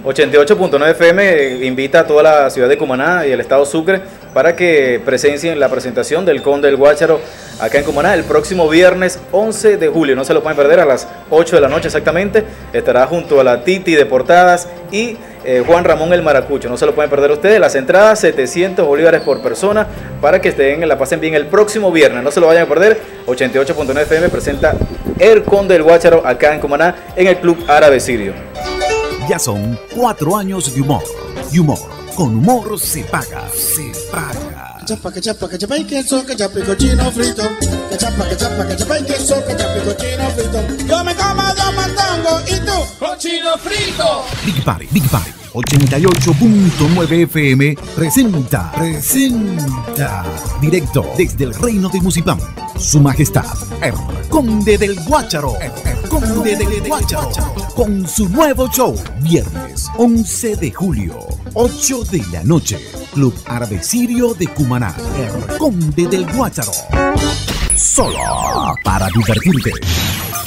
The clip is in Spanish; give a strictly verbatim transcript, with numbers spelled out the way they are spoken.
ochenta y ocho punto nueve F M invita a toda la ciudad de Cumaná y el estado Sucre para que presencien la presentación del Conde del Guácharo acá en Cumaná el próximo viernes once de julio. No se lo pueden perder, a las ocho de la noche exactamente. Estará junto a la Titi de Portadas y eh, Juan Ramón el Maracucho. No se lo pueden perder ustedes. Las entradas setecientos bolívares por persona para que estén, la pasen bien el próximo viernes. No se lo vayan a perder. ochenta y ocho punto nueve F M presenta el Conde del Guácharo acá en Cumaná en el Club Árabe Sirio. Ya son cuatro años de humor. Y humor, con humor se paga, se paga. Cachapa, cachapa, cachapa y queso, cachapa y cochino frito. Cachapa, cachapa, cachapa y queso, cachapa y cochino frito. Yo me como dos mandongos y tú, cochino frito. Big Party, Big Party, ochenta y ocho punto nueve F M presenta, presenta, directo desde el reino de Musipán, Su Majestad, el Conde del Guácharo, el, el Conde del Guácharo, con su nuevo show, viernes once de julio, ocho de la noche, Club Árabe Sirio de Cumaná, el Conde del Guácharo, solo para divertirte.